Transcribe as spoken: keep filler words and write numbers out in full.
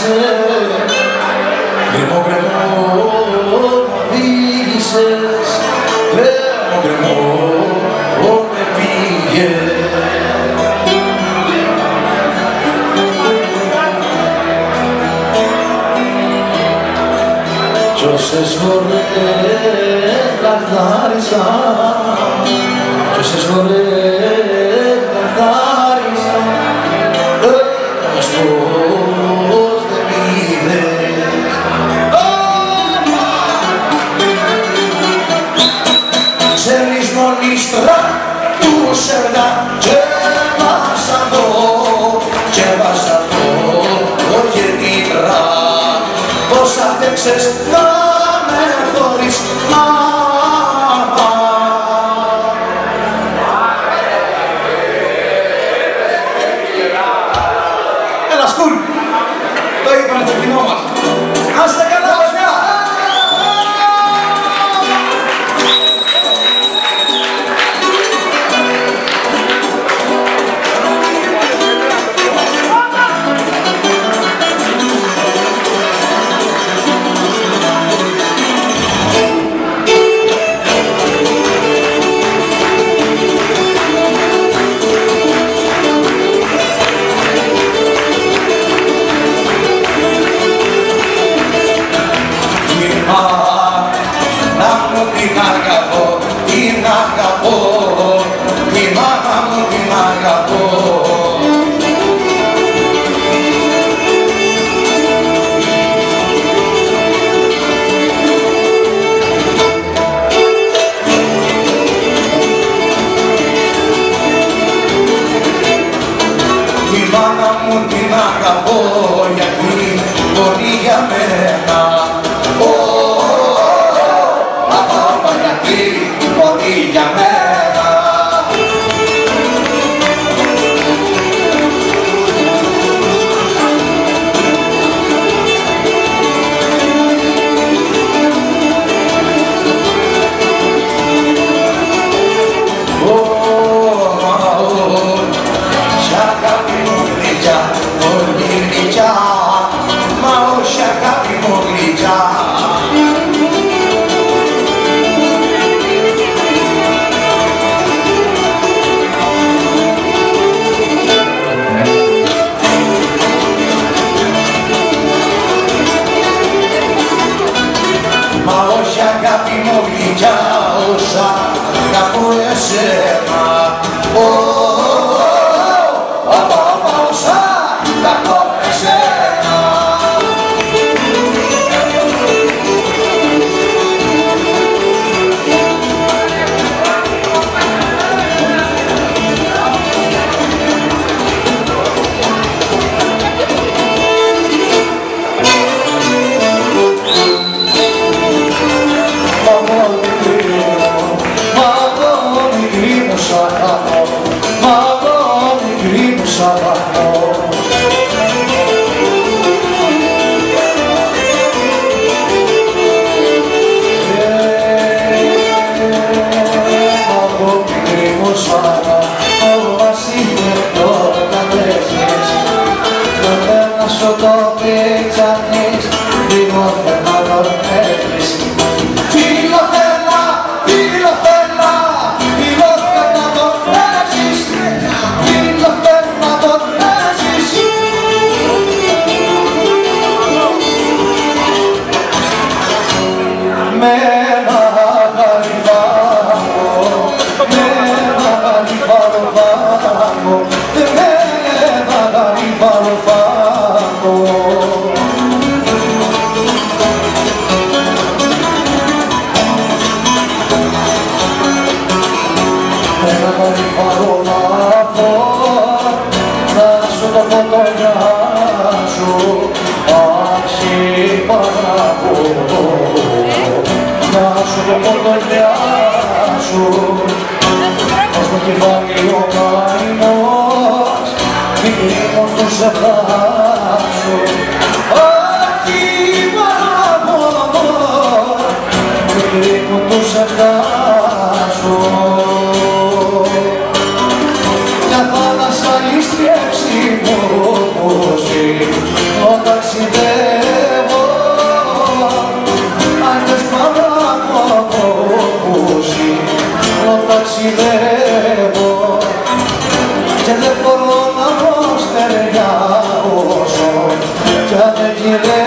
κρεμό κρεμό οδήγησες, κρεμό κρεμό με πήγες. Κι όσες φορές λαχτάρισα, κι όσες φορές λαχτάρισα, έκανες πως δεν είδες. Ξέρεις μονίστρα του σερνά και βάσα το, και βάσα το, το γεννήτρα. Πώς αντέξες να με χωρίς μάμα. Έλα σκουλ, το είπανε το κοινό μας. Άστε καλά παιδιά. Την αγαπώ, την αγαπώ, τη μάνα μου την αγαπώ. Τη μάνα μου την αγαπώ, γιατί μπορεί για μένα. Μπορεί για μένα. Ω, μα, ω, σ' αγάπη μου γλυκιά, πολύ γλυκιά, μα όχι αγάπη μου γλυκιά. Αγάπη μου γλυκιά, όσα αγαπώ εσένα. Ω, όσα αγαπώ εσένα. Μια θάλασσα ληστριέψει μου, ταξιδεύω, αν και σπάω από ακούσει, ταξιδεύω και δεν μπορώ να πω στερεάσω κι αν δεν γυρεύω.